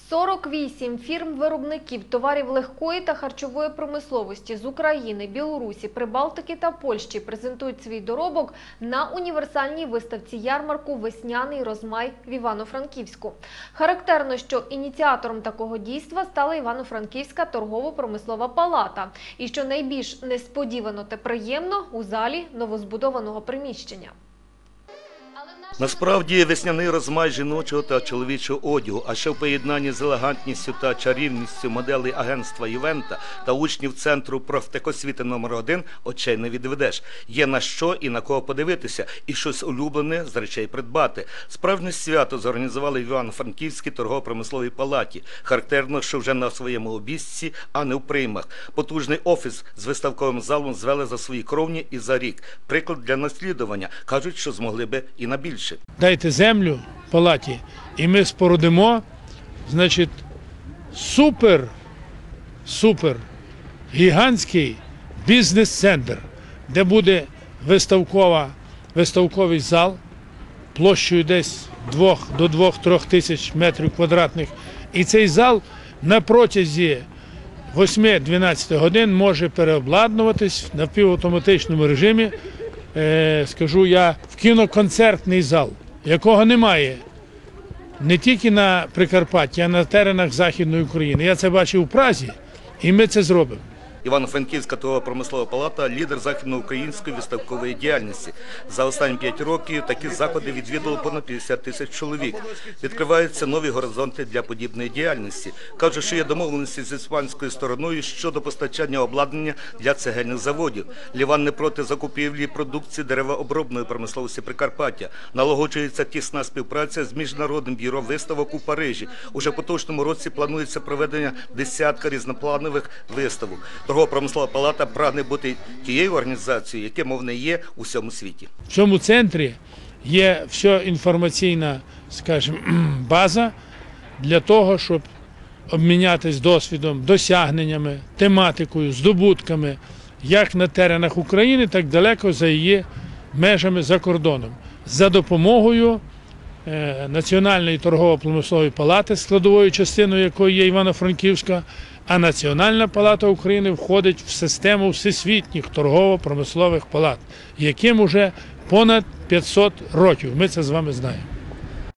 48 фірм-виробників товарів легкої та харчової промисловості з України, Білорусі, Прибалтики та Польщі презентують свій доробок на універсальній виставці ярмарку «Весняний розмай» в Івано-Франківську. Характерно, що ініціатором такого дійства стала Івано-Франківська торгово-промислова палата. І що найбільш несподівано та приємно – у залі новозбудованого приміщення. Насправді, весняний розмай жіночого та чоловічого одягу, а ще в поєднанні з елегантністю та чарівністю моделей агентства «Івента» та учнів Центру профтехосвіти номер 1 очей не відведеш. Є на що і на кого подивитися, і щось улюблене з речей придбати. Справжнє свято зорганізували в Івано-Франківській торгово-промисловій палаті. Характерно, що вже на своєму обіцці, а не в приймах. Потужний офіс з виставковим залом звели за свої кровні і за рік. Приклад для наслідування. Кажуть, що змогли би і на більше. Дайте землю палаті, і ми спорудимо, значить, супер гігантський бізнес-центр, де буде виставковий зал площею десь 2 до 2-3 тисяч метрів квадратних. І цей зал на протязі 8-12 годин може переобладнуватись в напівавтоматичному режимі, скажу я, в кіноконцертний зал, якого немає не тільки на Прикарпатті, а на теренах Західної України. Я це бачив у Празі, і ми це зробимо. Івано-Франківська торгово-промислова палата – лідер західноукраїнської виставкової діяльності. За останні 5 років такі заходи відвідало понад 50 тисяч чоловік. Відкриваються нові горизонти для подібної діяльності. Кажуть, що є домовленості з іспанською стороною щодо постачання обладнання для цегельних заводів. Ліван не проти закупівлі продукції деревообробної промисловості Прикарпаття. Налагоджується тісна співпраця з Міжнародним бюро виставок у Парижі. Уже в поточному році планується проведення десятка різнопланових виставок. Торгово-промислова палата прагне бути тією організацією, яка, мов не є у всьому світі. В цьому центрі є вся інформаційна, скажімо, база для того, щоб обмінятися досвідом, досягненнями, тематикою, здобутками, як на теренах України, так далеко за її межами за кордоном. За допомогою Національної торгово-промислової палати, складовою частиною якої є Івано-Франківська, а Національна палата України входить в систему всесвітніх торгово-промислових палат, яким уже понад 500 років. Ми це з вами знаємо.